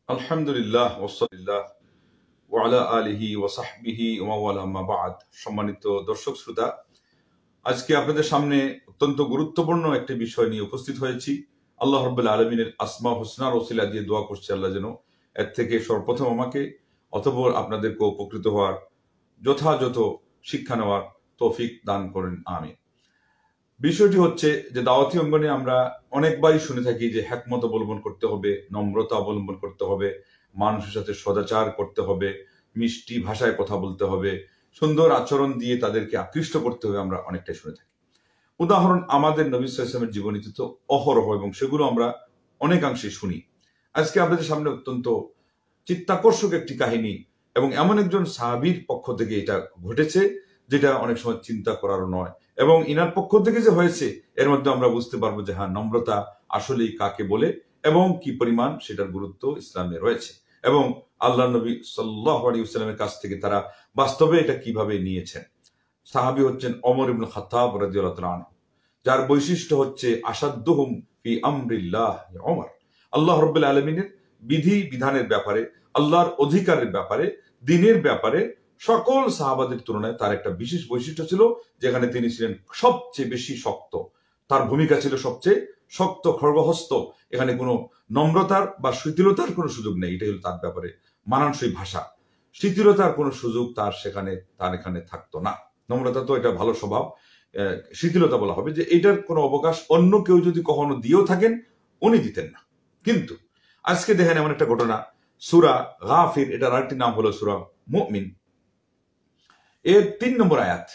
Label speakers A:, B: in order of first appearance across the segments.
A: আলহামদুলিল্লাহ ওয়াসসালাল্লাহ ওয়া আলা আলিহি ওয়া সাহবিহি ওয়া ওয়ালা আম্মা বা'দ। সম্মানিত দর্শক শ্রোতা, আজকে আপনাদের সামনে অত্যন্ত গুরুত্বপূর্ণ একটি বিষয় নিয়ে উপস্থিত হয়েছি। আল্লাহ রাব্বুল আলামিনের আসমা হুসনার ওসিলা দিয়ে দোয়া করছি আল্লাহ যেন এর থেকে সর্বপ্রথম আমাকে অতঃপর আপনাদেরকে উপকৃত হওয়ার যথাযথ শিক্ষা নেওয়ার তৌফিক দান করেন, আমিন। বিষয়টি হচ্ছে যে দাওয়াতি অঙ্গনে আমরা অনেকবারই শুনে থাকি যে হিকমত অবলম্বন করতে হবে, নম্রতা অবলম্বন করতে হবে, মানুষের সাথে সদাচার করতে হবে, মিষ্টি ভাষায় কথা বলতে হবে, সুন্দর আচরণ দিয়ে তাদেরকে আকৃষ্ট করতে হবে। আমরা অনেকটাই শুনে থাকি। উদাহরণ আমাদের নবী সাল্লাল্লাহু আলাইহি ওয়াসাল্লামের জীবনীতে তো অহরহ, এবং সেগুলো আমরা অনেকাংশে শুনি। আজকে আপনাদের সামনে অত্যন্ত চিত্তাকর্ষক একটি কাহিনী এবং এমন একজন সাহাবীর পক্ষ থেকে এটা ঘটেছে যেটা অনেক সময় চিন্তা করারও নয়, এবং ইনার পক্ষ থেকে যে হয়েছে এর মধ্যে আমরা বুঝতে পারবো যে হ্যাঁ, নম্রতা আসলেই কাকে বলে এবং কি পরিমাণ সেটার গুরুত্ব ইসলামে রয়েছে, এবং আল্লাহ নবী সাল্লাল্লাহু আলাইহি ওয়াসাল্লামের কাছ থেকে তারা বাস্তবে এটা কিভাবে নিয়েছেন। সাহাবী হচ্ছেন ওমর ইবনে খাত্তাব রাদিয়াল্লাহু তাআলা আনহু, যার বৈশিষ্ট্য হচ্ছে আসাদ্দুহুম ফি আমরিল্লাহ ওমর। আল্লাহ রাব্বুল আলামিনের বিধি বিধানের ব্যাপারে, আল্লাহর অধিকারের ব্যাপারে, দ্বীনের ব্যাপারে সকল সাহাবাদের তুলনায় তার একটা বিশেষ বৈশিষ্ট্য ছিল, যেখানে তিনি ছিলেন সবচেয়ে বেশি শক্ত। তার ভূমিকা ছিল সবচেয়ে শক্ত, খড়গহস্ত। এখানে কোনো নম্রতার বা শিথিলতার কোনো সুযোগ নেই। এটাই হলো তার ব্যাপারে মানানসই ভাষা। শিথিলতার কোনো সুযোগ তার এখানে থাকতো না। নম্রতা তো এটা ভালো স্বভাব, শিথিলতা বলা হবে যে এটার কোনো অবকাশ অন্য কেউ যদি কখনো দিয়েও থাকেন উনি দিতেন না। কিন্তু আজকে দেখেন এমন একটা ঘটনা, সূরা গাফির, এটার আরেকটি নাম হলো সূরা মুমিন, এর ৩ নম্বর আয়াত।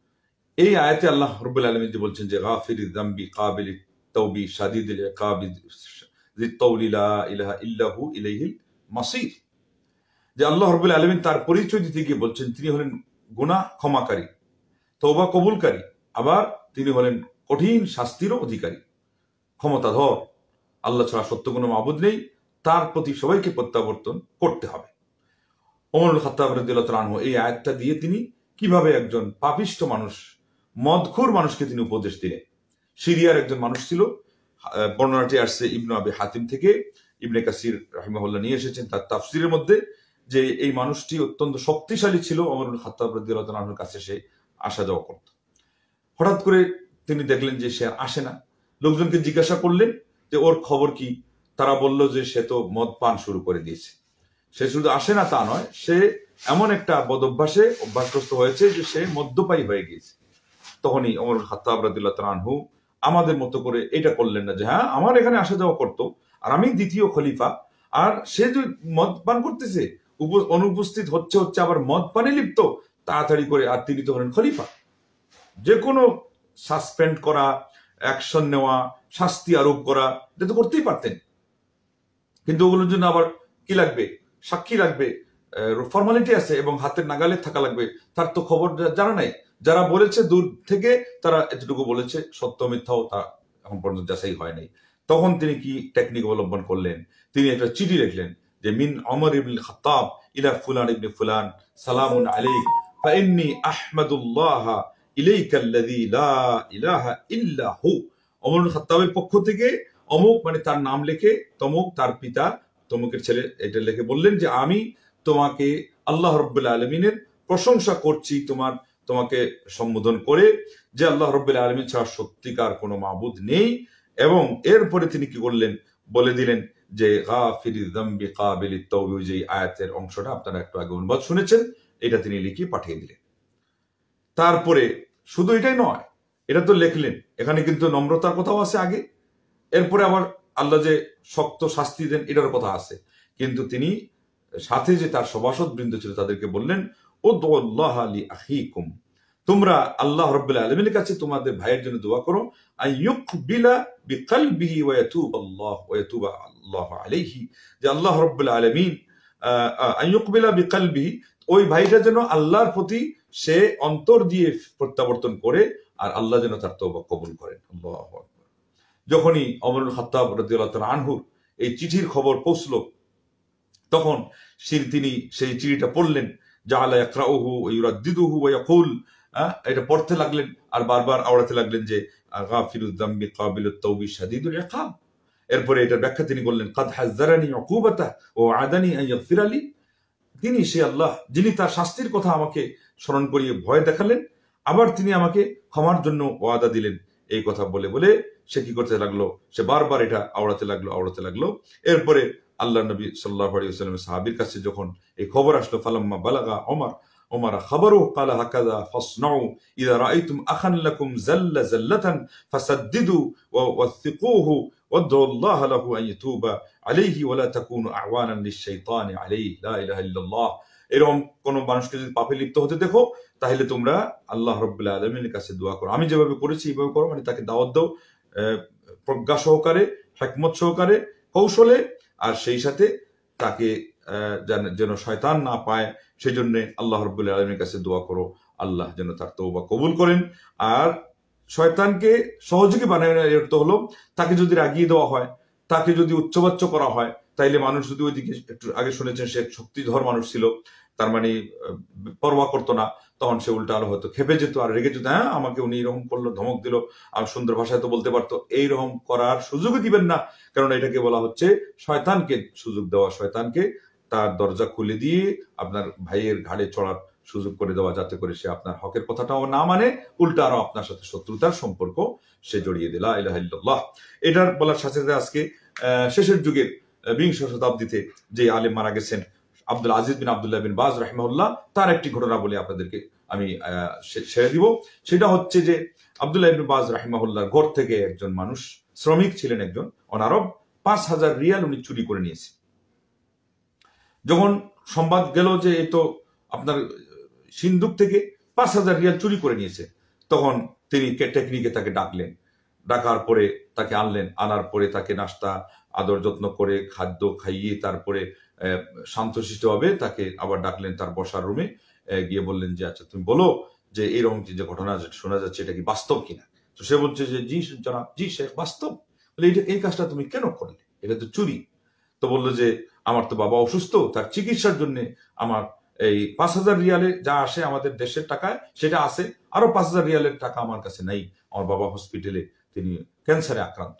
A: এই আয়াতে আল্লাহ রাব্বুল আলামিন যে বলছেন যে গাফিরিয যামবি কাবিলিত তাওবি শাদীদুল ইকাবি যিত তাওলি লা ইলাহা ইল্লাহু ইলাইহিল মাসির, যে আল্লাহ রাব্বুল আলামিন তার পরিচয় দিতে গিয়ে বলছেন তিনি হলেন গুনাহ ক্ষমাকারী, তওবা কবুলকারী, আবার তিনি হলেন কঠিন শাস্তিরও অধিকারী, ক্ষমতাধর। আল্লাহ ছাড়া সত্য কোনো মাবুদ নেই, তার প্রতি সবাইকে প্রত্যাবর্তন করতে হবে। ওমর ইবনে খাত্তাব রাদিয়াল্লাহু তাআলা আনহু এই আয়াতটা দিয়ে তিনি কিভাবে একজন পাপিষ্ঠ মানুষ, মদখোর মানুষকে তিনি উপদেশ দিলেন। সিরিয়ার একজন মানুষ ছিল, বর্ণনাটি আসছে ইবনে আবি হাতিম থেকে, ইবনে কাসির রাহিমাহুল্লাহ নিয়ে এসেছেন তার তাফসিরের মধ্যে, যে এই মানুষটি অত্যন্ত শক্তিশালী ছিল। ওমর ইবনে খাত্তাব রাদিয়াল্লাহু তাআলা আনহুর কাছে সে আসা যাওয়া করত। হঠাৎ করে তিনি দেখলেন যে সে আসে না। লোকজনকে জিজ্ঞাসা করলেন যে ওর খবর কি। তারা বলল যে সে তো মদ পান শুরু করে দিয়েছে। সে শুধু আসে না তা নয়, সে এমন একটা বদ অভ্যাসে অভ্যাসগ্রস্ত হয়েছে যে সে মদ্যপায়ী হয়ে গিয়েছে। তখনই ওমর ইবনে খাত্তাব রাদিয়াল্লাহু তাআলা আনহু আমাদের মতো করে এটা করলেন না যে হ্যাঁ, আমার এখানে আসা যাওয়া করতো আর আমি দ্বিতীয় খলিফা, আর সে যে মদ পান করতেছে, অনুপস্থিত হচ্ছে আবার মদ পানে লিপ্ত, তাড়াতাড়ি করে, আর তিনি তো হলেন খলিফা। যে কোনো সাসপেন্ড করা, অ্যাকশন নেওয়া, শাস্তি আরোপ করা, এটা তো করতেই পারতেন। কিন্তু ওগুলোর জন্য আবার কি লাগবে? সাক্ষী লাগবে, ফর্মালিটি আছে, এবং হাতের নাগালে থাকা লাগবে। তার তো খবর জানা নাই। যারা বলেছে দূর থেকে, তারা এতটুকু বলেছে, সত্য মিথ্যাও তা এখন পর্যন্ত যাচাই হয় নাই। তখন তিনি কি টেকনিক অবলম্বন করলেন? তিনি একটা চিঠি লিখলেন যে মিন ওমর ইবনে খাত্তাব ইলা ফুলান ইবনে ফুলান সালামুন আলাইক ফাইন্নী আহমাদুল্লাহ ইলাইকাল্লাযী লা ইলাহা ইল্লা হু। ওমর ইবনে খাত্তাবের পক্ষ থেকে অমুক, মানে তার নাম লিখে, তমুক তার পিতা, তমুকের ছেলে, এটা লিখে বললেন যে আমি তোমাকে আল্লাহ রাব্বুল আলামিনের প্রশংসা করছি, তোমাকে সম্বোধন করে, যে আল্লাহ রাব্বুল আলামিন ছাড়া সত্যিকার কোনো মাবুদ নেই। এবং এরপরে তিনি কি করলেন, বলে দিলেন যে গাফিরিয যামবি কাবিলিত তাওবি, যে আয়াতের অংশটা আপনারা একটু আগে অনুবাদ শুনেছেন, এটা তিনি লিখে পাঠিয়ে দিলেন। তারপরে শুধু এটাই নয়, এটা তো লিখলেন, এখানে কিন্তু নম্রতার কথাও আছে আগে, এরপরে আবার আল্লাহ যে শক্ত শাস্তি দেন এটার কথা আছে। কিন্তু তিনি সাথে যে তার সভাসদ বৃন্দ ছিল তাদেরকে বললেন উদউল্লাহ লি আখিকুম, তোমরা আল্লাহ রাব্বুল আলামিনের কাছে তোমাদের ভাইয়ের জন্য দোয়া করো, আইয়ুকবিলা বিকলবিহি ওয়া ইয়াতুবা আল্লাহু আলাইহি, যে আল্লাহ রাব্বুল আলামিন আইয়ুকবিলা বিকলবিহি, ওই ভাইটা যেন আল্লাহর প্রতি সে অন্তর দিয়ে প্রত্যাবর্তন করে, আর আল্লাহ যেন তার তওবা কবুল করেন। আল্লাহু আকবার। যখনই ওমর ইবনে খাত্তাব রাদিয়াল্লাহু তাআলা আনহুর এই চিঠির খবর পৌঁছলো, তখন তিনি সেই চিঠিটা পড়লেন, জাআলা ইয়াকরাউহু ওয়া ইউরাদ্দিদুহু ওয়া ইয়াকুল, এটা পড়তে লাগলেন আর বারবার আওড়াতে লাগলেন যে গাফিরুয যামবি কাবিলুত তাওবি শাদীদুল ইকাব, এরপরে এটার ব্যাখ্যা তিনি বললেন, কাদ হাজ্জারানি উকুবাতা ওয়া আদানি আন ইয়াগফিরা লি, তিনি সে আল্লাহ যিনি তার শাস্তির কথা আমাকে স্মরণ করিয়ে ভয় দেখালেন, আবার তিনি আমাকে ক্ষমার জন্য ওয়াদা দিলেন। এই কথা বলে বলে সে কি করতে লাগলো, সে বারবার এটা আওড়াতে লাগলো। এরপরে আল্লাহ নবী সাল্লাল্লাহু আলাইহি ওয়াসাল্লামের সাহাবীর কাছে যখন এই খবর আসলো, ফালাম্মা বালাগা ওমর খাবারু ক্বালা হাকাযা ফাসনাউ ইযা রাআইতুম আখান লাকুম যাল্লা যাল্লাতান ফাসাদ্দিদু ওয়াথিকুহু ওয়াদউ আল্লাহ লাহু আন ইয়াতুবা আলাইহি ওয়া লা তাকুনু আওয়ানান লিশ-শাইতানি আলাইহি, লা ইলাহা ইল্লাল্লাহ। এরকম কোন মানুষকে যদি পাপে লিপ্ত হতে দেখো, তাহলে তোমরা আল্লাহ রাব্বুল আলামিনের কাছে দোয়া করো, আমি যেভাবে করেছি এইভাবে করো, মানে তাকে দাওয়াত দাও প্রজ্ঞা সহকারে, হিকমত সহকারে, কৌশলে, আর সেই সাথে তাকে যেন শয়তান না পায় সেই জন্য আল্লাহ রাব্বুল আলামিনের কাছে দোয়া করো, আল্লাহ যেন তার তওবা কবুল করেন। আর শয়তানকে সহযোগী বানানোর অর্থ হলো, তাকে যদি রাগিয়ে দেওয়া হয়, তাকে যদি উচ্চবাচ্য করা হয়, তাইলে মানুষ যদি ওইদিকে, একটু আগে শুনেছেন সে শক্তিধর মানুষ ছিল, তার মানে পরোয়া করতো না, তখন সে উল্টা আলো হয়তো খেপে যেত আর রেগে যেত, হ্যাঁ আমাকে উনি এরকম করলো, ধমক দিল, আর সুন্দর ভাষায় তো বলতে পারতো। এইরকম করার সুযোগই দিবেন না, কারণ এটাকে বলা হচ্ছে শয়তানকে সুযোগ দেওয়া, শয়তানকে তার দরজা খুলে দিয়ে আপনার ভাইয়ের ঘাড়ে চড়ার সুযোগ করে দেওয়া, যাতে করে সে আপনার হকের কথাটাও না মানে, উল্টা আরো আপনার সাথে শত্রুতার সম্পর্ক সে জড়িয়ে দিল। লা ইলাহা ইল্লাল্লাহ। এটার বলার সাথে সাথে আজকে শেষের যুগের বিংশ শতাব্দীতে যে আলেম মারা গেছেন আব্দুল আজিজ বিন আব্দুল্লাহ বিন বাজ রাহিমাহুল্লাহ, তার একটি ঘটনা বলে আপনাদেরকে আমি ছেড়ে দিব। সেটা হচ্ছে যে আব্দুল্লাহ ইবনে বাজ রাহিমাহুল্লাহর ঘর থেকে একজন মানুষ, শ্রমিক ছিলেন একজন অনারব, 5000 রিয়াল উনি চুরি করে নিয়েছে। যখন সংবাদ গেল যে এই তো আপনার সিন্ধুক থেকে 5000 রিয়াল চুরি করে নিয়েছে, তখন তিনি টেকনিকে তাকে ডাকলেন, ডাকার পরে তাকে আনলেন, আনার পরে তাকে নাস্তা আদর যত্ন করে খাদ্য খাইয়ে তারপরে শান্তশিষ্টভাবে তাকে আবার ডাকলেন তার বসার রুমে, গিয়ে বললেন যে আচ্ছা তুমি বলো যে এইরকম যে ঘটনা শোনা যাচ্ছে এটা কি বাস্তব কিনা। তো সে বলছে যে জি জনাব, জি শেখ, বাস্তব। বলে এই কাজটা তুমি কেন করলে, এটা তো চুরি। তো বললো যে আমার তো বাবা অসুস্থ, তার চিকিৎসার জন্য আমার এই 5000 রিয়ালে যা আসে আমাদের দেশের টাকায় সেটা আছে, আরো 5000 রিয়ালের টাকা আমার কাছে নাই, আমার বাবা হসপিটালে, তিনি ক্যান্সারে আক্রান্ত।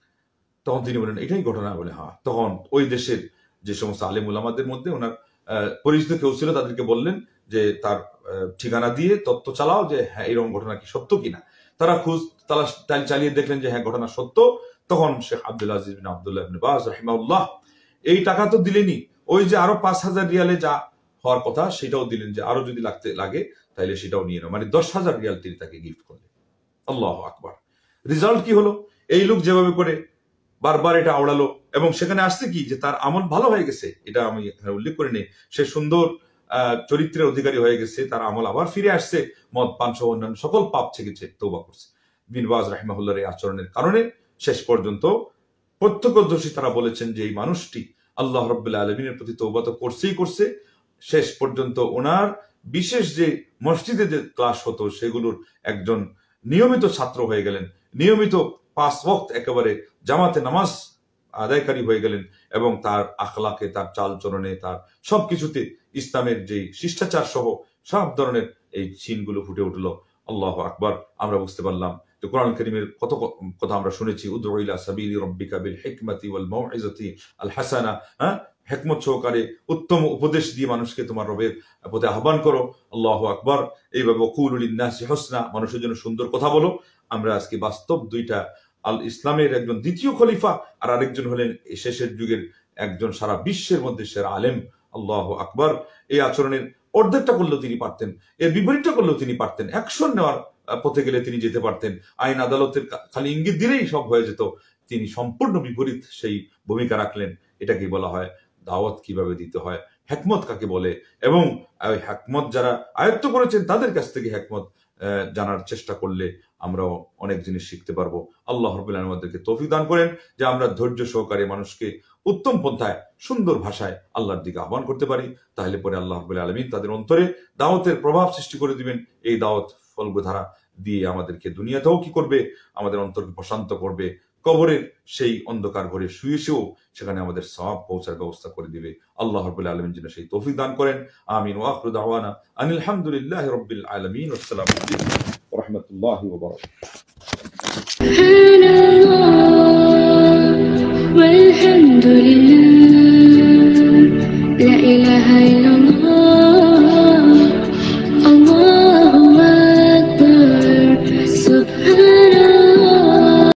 A: তখন তিনি বলেন এটাই ঘটনা। বলে হ্যাঁ। তখন ওই দেশের যে সমস্ত আলেম উলামাদের মধ্যে ওনার পরিচিত কেউ ছিল, তাদেরকে বললেন যে তার ঠিকানা দিয়ে তথ্য চালাও যে হ্যাঁ এরকম ঘটনা কি সত্য কিনা। তারা খোঁজ তালাশ চালিয়ে দেখলেন যে হ্যাঁ ঘটনা সত্য। তখন শেখ আব্দুল আজিজ বিন আব্দুল্লাহ ইবনে বাজ রাহিমাহুল্লাহ এই টাকা তো দিলেনই, ওই যে আরো 5000 রিয়ালে যা হওয়ার কথা সেটাও দিলেন, যে আরো যদি লাগে তাহলে সেটাও নিয়ে নাও, মানে 10,000 রিয়াল তিনি তাকে গিফট করলেন। আল্লাহু আকবার। রিজাল্ট কি হলো, এই লোক যেভাবে করে বারবার এটা আওড়ালো, এবং সেখানে আসছে কি যে তার আমল ভালো হয়ে গেছে, এটা আমি উল্লেখ করে নেই, সে সুন্দর চরিত্রের অধিকারী হয়ে গেছে, তার আমল আবার ফিরে আসছে, মদ পান সহ অন্যান্য সকল পাপ ছেড়েছে, তওবা করছে। বিন বাজ রাহিমাহুল্লাহর এই আচরণের কারণে শেষ পর্যন্ত প্রত্যক্ষদর্শী তারা বলেছেন যে এই মানুষটি আল্লাহ রাব্বুল আলামিনের প্রতি তওবা তো করছে, শেষ পর্যন্ত ওনার বিশেষ যে মসজিদে যে ক্লাস হতো সেগুলোর একজন নিয়মিত ছাত্র হয়ে গেলেন, নিয়মিত 5 ওয়াক্ত একেবারে জামাতে নামাজ আদায়কারী হয়ে গেলেন, এবং তার আখলাকে, তার চালচরণে, তার সবকিছুতে ইসলামের যে শিষ্টাচার সহ সব ধরনের এই চিহ্নগুলো ফুটে উঠলো। আল্লাহু আকবার। আমরা বুঝতে পারলাম যে কোরআন কারীমের কত কথা আমরা শুনেছি, উদউ ইলা সাবিলি রাব্বিকা বিল হিকমাতি ওয়াল মাউইজাতি আল হাসানা, হিকমত সহকারে উত্তম উপদেশ দিয়ে মানুষকে তোমার রবের পথে আহ্বান করো। আল্লাহু আকবার। এইভাবে ওয়াকুলু লিন-নাসি হুসনা, মানুষের জন্য সুন্দর কথা বলো। আমরা আজকে বাস্তব দুইটা, আল ইসলামের একজন দ্বিতীয় খলিফা আর আরেকজন হলেন শেষের যুগের একজন সারা বিশ্বের মধ্যে সেরা আলেম। আল্লাহু আকবার। এই আচরণের অর্ধেকটা করলেও তিনি পারতেন, এর বিপরীতটা করলেও তিনি পারতেন, অ্যাকশন নেওয়ার পথে গেলে তিনি যেতে পারতেন, আইন আদালতের খালি ইঙ্গিত দিলেই সব হয়ে যেত, তিনি সম্পূর্ণ বিপরীত সেই ভূমিকা রাখলেন। এটাকে বলা হয় দাওয়াত কিভাবে দিতে হয়, হিকমত কাকে বলে, এবং হিকমত যারা আয়ত্ত করেছেন তাদের কাছ থেকে হিকমত জানার চেষ্টা করলে আমরাও অনেক জিনিস শিখতে পারবো। আল্লাহ রাব্বুল আলামিন আমাদেরকে তৌফিক দান করেন যে আমরা ধৈর্য সহকারে মানুষকে উত্তম পন্থায় সুন্দর ভাষায় আল্লাহর দিকে আহ্বান করতে পারি, তাহলে পরে আল্লাহ রাব্বুল আলামিন তাদের অন্তরে দাওয়াতের প্রভাব সৃষ্টি করে দিবেন। এই দাওয়াত ফলধারা দিয়ে আমাদেরকে দুনিয়াতেও কি করবে, আমাদের অন্তরকে প্রশান্ত করবে, কবরের সেই অন্ধকার ঘরে শুয়েও সেখানে আমাদের সওয়াব পৌঁছার ব্যবস্থা করে দিবে। আল্লাহ রাব্বুল আলামিন যেন সেই তৌফিক দান করেন। আমিন। ওয়া আখিরু দাওয়ানা আনিল হামদুলিল্লাহি রাব্বিল আলামিন। আসসালামু আলাইকুম ওয়া রাহমাতুল্লাহি ওয়া বারাকাতুহু।